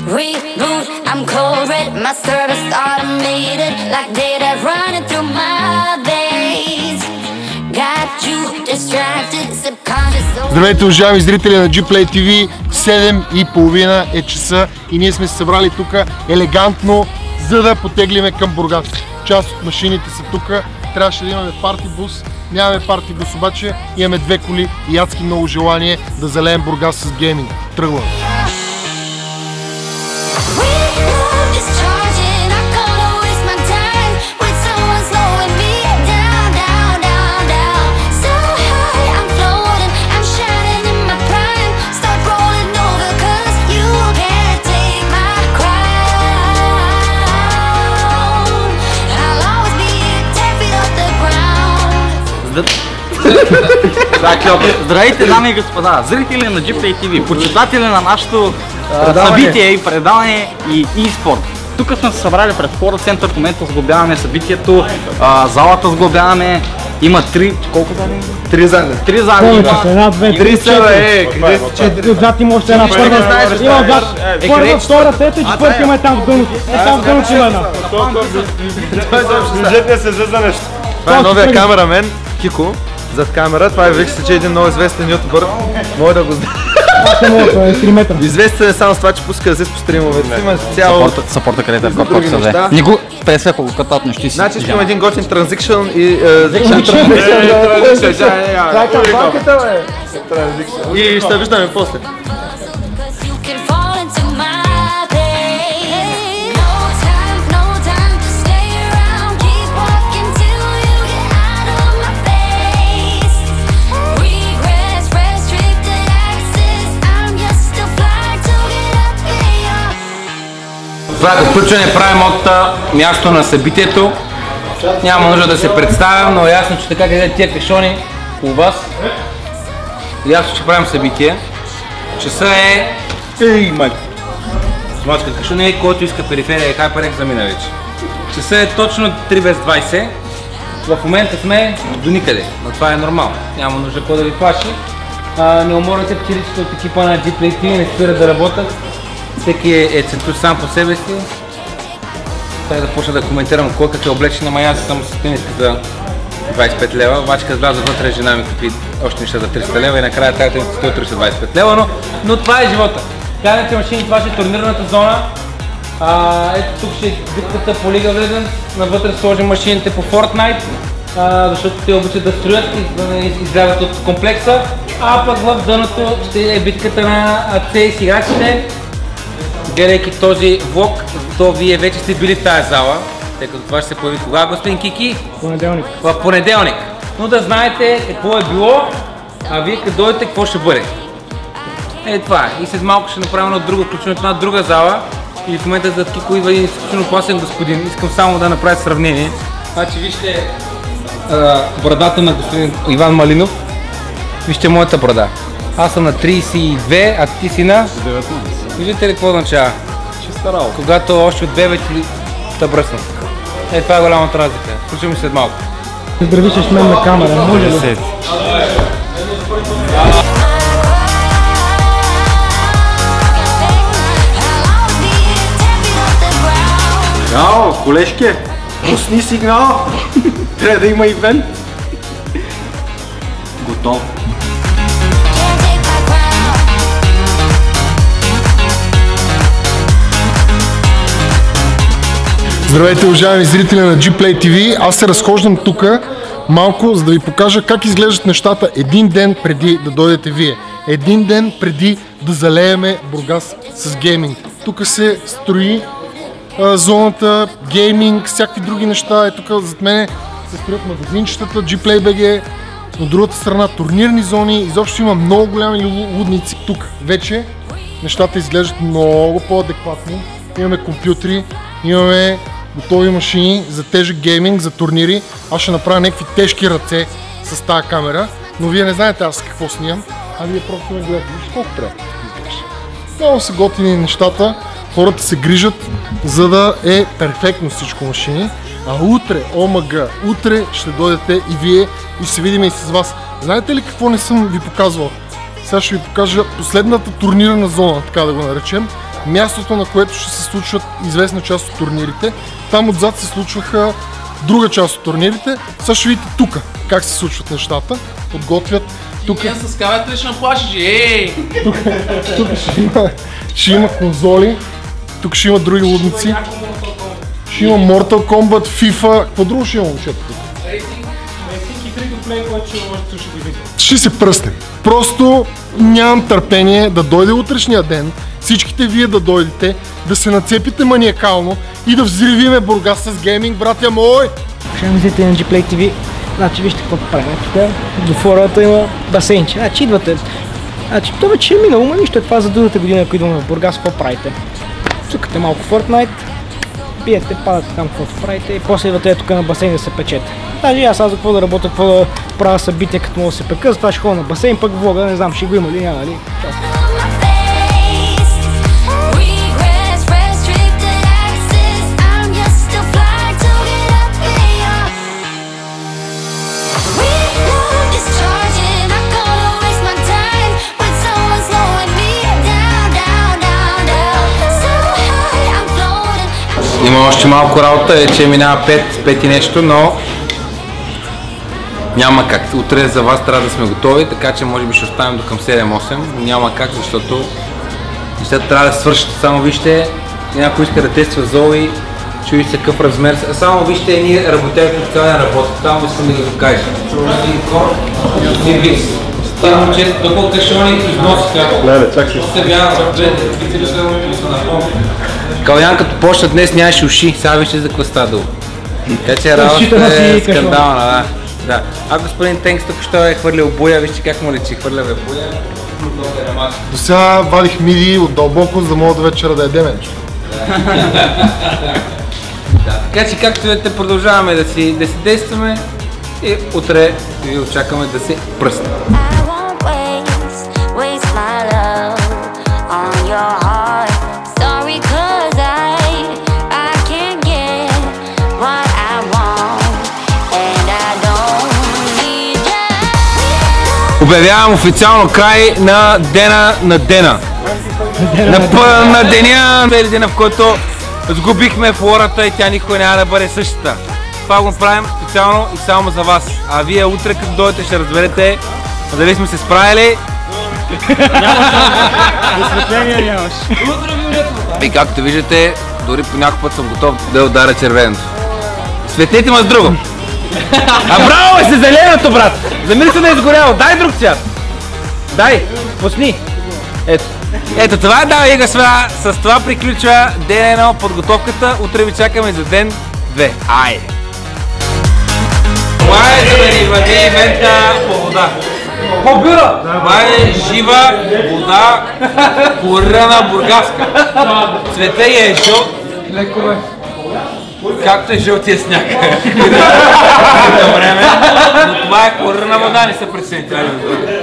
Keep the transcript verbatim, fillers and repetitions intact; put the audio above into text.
Reboot, I'm cold red, my service automated, like data running through my veins. Got you distracted, subconscious. Здравейте, уважаеми зрители на Gplay ти ви, седем и половина е часа и ние сме се събрали тук елегантно, за да потеглиме към Бургас. Част от машините са тук, трябваше да имаме парти бус, нямаме парти бус, обаче имаме две коли и адски много желание да залеем Бургас с гейминг. Тръгваме! Здравейте, дами и господа, зрители на Gplay ти ви, почитатели на нашето събитие и предаване и e-спорт. Тук сме се събрали пред Хора център, в момента сглобяваме събитието, а, залата сглобяваме, има три, колко зали? Три зали. Три зали има. Една, две, три, четири. Четири. Отзад има още една първа. Има отзад. Първа, втора, трета и четвърта има там в дъното. Е там в дъното има една. Бюджетния се за нещо. Това е новия камерамен, Кико. Зад камера, това е вече се че един много известен ютубър. Мога да го знам. Известен е само с това, че пуска да се по стримовете. Има цяло... Съпорта където е в който се взе. Не го пресве колко катат нещи си. Значи искам един готин транзикшън и... Това е кампанката, бе! И ще виждаме после. Това е включване, правим от място на събитието. Няма нужда да се представям, но е ясно, че така къде тия кашони у вас. Ясно, че правим събитие. Часа е... Ей, майко! Смачка кашони, който иска периферия и хайперек замина вече. Часа е точно три без двайсет. В момента сме до никъде, но това е нормално. Няма нужда кой да ви плаши. Не уморвайте пчеличите от екипа на Gplay ти ви, не спират да работят. Всеки е центур сам по себе си. Трябва да почна да коментирам кой как е облечен, ама аз съм с тениска за двайсет и пет лева. Обаче като вляза вътре, жена ми купи още неща за триста лева и накрая тази тениска стои триста двайсет и пет лева, но, но това е живота. Казаните машини, това ще е турнирната зона. А, ето тук ще е битката по League of Legends. Навътре сложим машините по Fortnite, а, защото те обичат да строят и да не излязат от комплекса. А пък в дъното ще е битката на си ес играчите. Гледайки този влог, то вие вече сте били в тази зала, тъй като това ще се появи кога, господин Кики? Понеделник. В понеделник. Но да знаете какво е било, а вие като дойдете какво ще бъде. Е това е. И след малко ще направим едно друго включването на друга зала. И в момента зад Кико идва един изключително опасен господин. Искам само да направя сравнение. Значи вижте а, брадата на господин Иван Малинов. Вижте моята брада. Аз съм на трийсет и две, а ти си на деветнайсет. Виждате ли какво означава? Чиста работа. Когато още от бебе ти да бръснат. Е, това е голямата разлика. Включваме след малко. Здравичаш мен на камера, може ли? Яо, колежки! Пусни сигнал! Трябва да има ивент! Готов! Здравейте, уважаеми зрители на Gplay ти ви, аз се разхождам тук малко, за да ви покажа как изглеждат нещата един ден преди да дойдете вие. Един ден преди да залееме Бургас с гейминг. Тук се строи а, зоната, гейминг, всякакви други неща. Е тук зад мене се строят магазинчетата, Gplay би джи. От другата страна турнирни зони, изобщо има много голями лудници. Тук вече нещата изглеждат много по-адекватни. Имаме компютри, имаме готови машини за тежък гейминг, за турнири. Аз ще направя някакви тежки ръце с тази камера, но вие не знаете аз какво снимам, а вие просто ме гледате. Виж колко трябва да изглежда. Много са готини нещата, хората се грижат, за да е перфектно всичко машини. А утре, ОМГ, утре ще дойдете и вие и ще се видим и с вас. Знаете ли какво не съм ви показвал? Сега ще ви покажа последната турнирна зона, така да го наречем. мястото, на което ще се случват известна част от турнирите. Там отзад се случваха друга част от турнирите. Сега ще видите тук как се случват нещата. Подготвят. Тук с кавата ли ще наплашиш? Ей! Тук, тук ще, има, ще има конзоли. Тук ще има други лудници. Ще има Mortal Kombat, FIFA. Какво друго ще има, момчета тук? Ще се пръснем. Просто нямам търпение да дойде утрешния ден, всичките вие да дойдете, да се нацепите маниакално и да взривиме Бургас с гейминг, братя мой! Ще мислите на Gplay ти ви, значи вижте какво правим. Тук до фората има басейнче. Значи идвате. Значи това вече е минало, но нищо е това за другата година, ако идваме в Бургас, какво правите? Цукате малко Fortnite, биете, падате там каквото правите и после идвате тук на басейн да се печете. Даже аз аз за какво да работя, какво да правя събития, като мога да се пека, затова ще ходя на басейн, пък влога, не знам, ще го има ли, няма ли. Има още малко работа, е, че минава пет, пет и нещо, но няма как. Утре за вас трябва да сме готови, така че може би ще оставим до към седем-осем. Няма как, защото нещата трябва да свършат. Само вижте, някой иска да тества Зои, чуи се какъв размер. Само вижте, ние работяки специален работят. Само искам да ги докажа. Тя момчета, толкова кашони износиха. Леле, чакай. Се бяха в Калян като почна днес нямаше уши, сега вижте за какво става дълго. Така че работата е скандална, да. да. А господин Тенкс тук що е хвърлял буя, вижте как му лечи, хвърля бе буя. До сега вадих миди от дълбоко, за да мога до вечера да ядеме. Да, така че както видите продължаваме да си, да си действаме и утре ви очакваме да се пръснем. Обявявам официално край на дена на дена. На, на деня, деня, в който сгубихме флората и тя никога няма да бъде същата. Това го правим специално и само за вас. А вие утре като дойдете ще разберете дали сме се справили. Осветление нямаш. И както виждате, дори по някой път съм готов да ударя червеното. Светлите ме с друго. А браво е се зеленото, брат! Замири се да е изгоряло. Дай друг цвят. Дай, пусни. Ето. Ето това е, дами и господа. С това приключва ден едно подготовката. Утре ви чакаме за ден две. Айде! Това е за да ни върви ивента по вода. По-бюра! Това е жива вода, корена бургаска. Цвета е жълт. Леко бе. Както е жълтия сняг. Време, но това е корена вода, не се прецените.